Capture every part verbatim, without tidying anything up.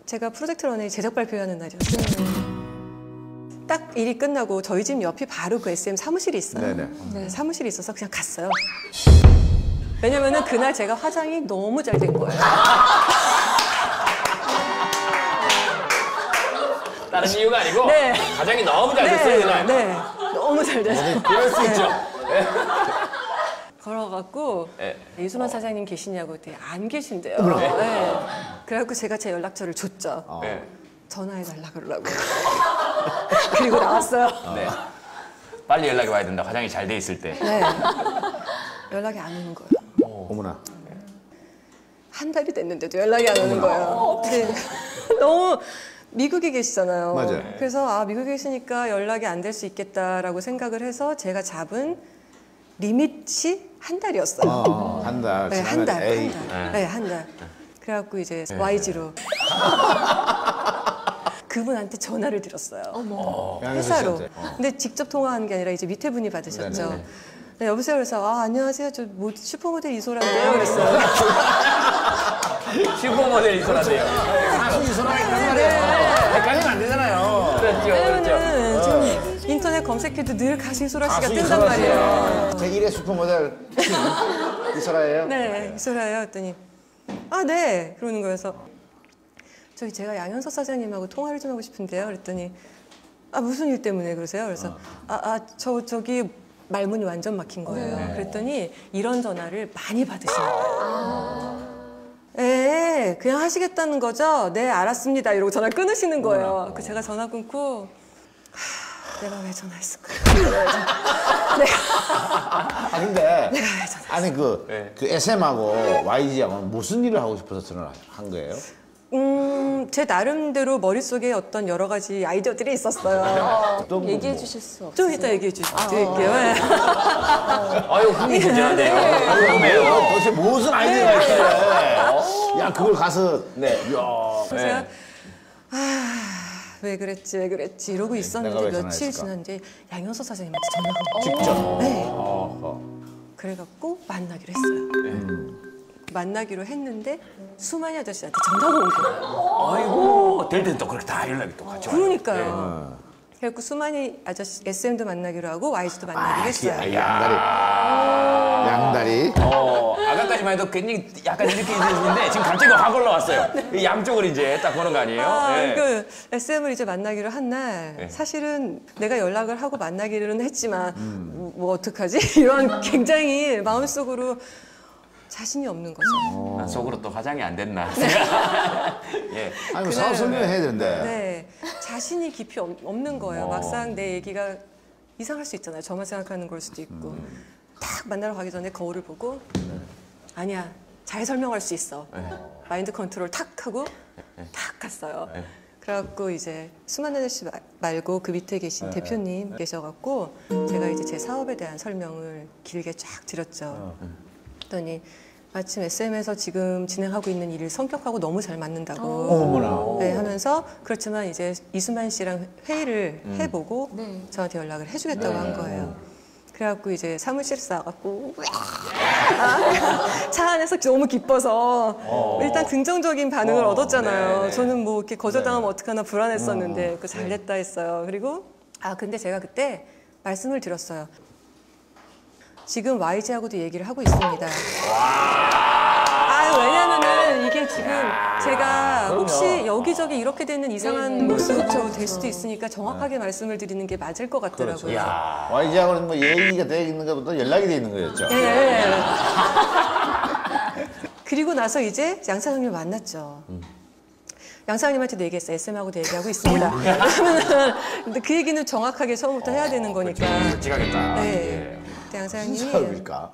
제가 프로젝트 런웨이 제작 발표하는 날이었어요. 딱 일이 끝나고 저희 집 옆이 바로 그 에스엠 사무실이 있어요. 네네. 네. 사무실이 있어서 그냥 갔어요. 왜냐면은 그날 제가 화장이 너무 잘 된 거예요. 다른 이유가 아니고 네. 화장이 너무 잘 됐어요, 네, 그날. 네. 너무 잘 됐어요. 그럴 수 있죠. 네. 걸어갖고 네. 이수만 사장님 계시냐고 했더니 안 계신대요. 네. 네. 그래갖고 제가 제 연락처를 줬죠. 어. 네. 전화해달라 그러려고. 그리고 나왔어요. 네. 빨리 연락이 와야 된다. 화장이 잘 돼 있을 때. 네. 연락이 안 오는 거예요. 어머나. 한 달이 됐는데도 연락이 안 오는 거예요. 네. 너무 미국에 계시잖아요. 맞아요. 그래서 아 미국에 계시니까 연락이 안 될 수 있겠다라고 생각을 해서 제가 잡은 리밋이 한 달이었어요. 어, 한 달. 네, 한 달, 에이. 한 달. 네, 한 달. 그래갖고 이제 네. 와이지로 그분한테 전화를 드렸어요. 어. 회사로. 씨한테. 어. 근데 직접 통화한 게 아니라 이제 밑에 분이 받으셨죠. 네네. 네, 여보세요. 그래서 아 안녕하세요. 저 뭐, 슈퍼모델 이소라인데요. 그랬어요. 슈퍼모델 이소라네요. 가수 이소라가 있단 말이에요. 네. 헷갈리면 안 되잖아요. 그렇죠, 왜냐면은 그렇죠. 좀 인터넷 검색해도 늘 가수 이소라 씨가 가수 뜬단 이소라 말이에요. 씨. 제일의 슈퍼모델 이소라예요? 네, 이소라예요. 했더니 아, 네. 그러는 거여서 저기 제가 양현석 사장님하고 통화를 좀 하고 싶은데요. 그랬더니 아 무슨 일 때문에 그러세요? 그래서 아, 아, 저 저기 말문이 완전 막힌 거예요. 네. 그랬더니 이런 전화를 많이 받으시는 거예요. 예, 그냥 하시겠다는 거죠? 네, 알았습니다. 이러고 전화 끊으시는 거예요. 그 제가 전화 끊고 하, 내가 왜 전화했을까? 아 근데 내가 왜 전화? 아니 그, 네. 그 에스엠하고 와이지하고 무슨 일을 하고 싶어서 전화를 한 거예요? 음, 제 나름대로 머릿속에 어떤 여러 가지 아이디어들이 있었어요. 어떤 거 얘기해 뭐. 주실 수 없어요? 좀 이따 얘기해 주, 드릴게요. 네. 아유, 흥미진진하네요. 궁금해요. 도대체 무슨 아이디어가 있길래 야 그걸 가서 네. 야 그래서 제가 아, 왜 그랬지, 왜 그랬지 이러고 내가 있었는데 왜 며칠 전화했을까? 지났는데 양현석 사장님한테 전화가 온 거예요. 직접 네. 어허. 그래갖고 만나기로 했어요. 만나기로 했는데 수만이 아저씨한테 전화가 온 거예요. 아이고, 될 땐 또 그렇게 다 연락이 또 같이 와요. 그러니까요. 그래갖고 수만이 아저씨 에스엠도 만나기로 하고 와이지도 만나기로 했어요. 아, 양다리 양다리 어, 아까까지만 해도 굉장히 약간 이렇게 있는데 지금 갑자기 확 올라왔어요. 이 양쪽을 이제 딱 보는 거 아니에요? 아, 네. 그 에스엠을 이제 만나기로 한 날 네. 사실은 내가 연락을 하고 만나기로는 했지만 뭐, 뭐 어떡하지? 이런 굉장히 마음속으로 자신이 없는 거죠. 난 속으로 또 화장이 안 됐나. 예. 아니 뭐 그날- 사업 설명해야 되는데 네, 자신이 깊이 없- 없는 거예요. 어. 막상 내 얘기가 이상할 수 있잖아요. 저만 생각하는 걸 수도 있고. 딱 만나러 가기 전에 거울을 보고 아니야, 잘 설명할 수 있어. 마인드 컨트롤 탁 하고 탁 갔어요. 그래갖고 이제 수만 아저씨 마- 말고 그 밑에 계신 대표님 계셔갖고 제가 이제 제 사업에 대한 설명을 길게 쫙 드렸죠. 그랬더니 마침 에스엠에서 지금 진행하고 있는 일을 성격하고 너무 잘 맞는다고 어머나 네, 하면서 그렇지만 이제 이수만 씨랑 회의를 음. 해보고 네. 저한테 연락을 해주겠다고 네. 한 거예요. 그래갖고 이제 사무실 싸갖고 차 안에서 너무 기뻐서 일단 긍정적인 반응을 어, 얻었잖아요. 네, 네. 저는 뭐 이렇게 거절당하면 어떡하나 불안했었는데 그 네. 잘됐다 했어요. 그리고 아 근데 제가 그때 말씀을 드렸어요. 지금 와이지하고도 얘기를 하고 있습니다. 아 왜냐면은 이게 지금 제가 혹시 여기저기 이렇게 되는 이상한 모습도 될 수도 있으니까 정확하게 말씀을 드리는 게 맞을 것 같더라고요. 야. 와이지하고는 뭐 얘기가 돼 있는 것보다 연락이 돼 있는 거였죠. 네. 그리고 나서 이제 양 사장님을 만났죠. 양 사장님한테도 얘기했어요. 에스엠하고도 얘기하고 있습니다. 그러면은 근데 그 얘기는 정확하게 처음부터 해야 되는 거니까. 솔직하겠다. 네. 예. 그때 양 무슨 사장님이 사업일까?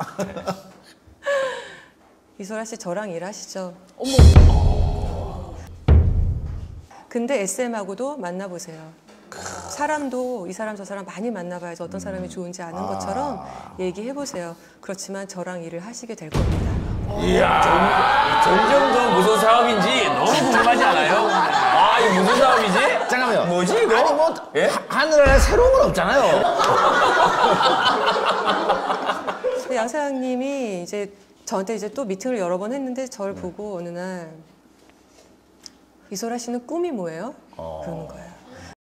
이소라 씨 저랑 일하시죠. 어머. 근데 에스엠하고도 만나보세요. 사람도 이 사람 저 사람 많이 만나봐야지 어떤 사람이 좋은지 아는 것처럼 얘기해보세요. 그렇지만 저랑 일을 하시게 될 겁니다. 이야, 점점 더 무슨 사업인지 너무 궁금하지 않아요? 아, 이거 무슨 사업이지? 잠깐만요. 뭐지, 이거? 아니 뭐 예? 하- 하늘 안에 새로운 건 없잖아요. 근데 양 사장님이 이제 저한테 이제 또 미팅을 여러 번 했는데 저를 보고 어느 날 이소라 씨는 꿈이 뭐예요? 그러는 거예요.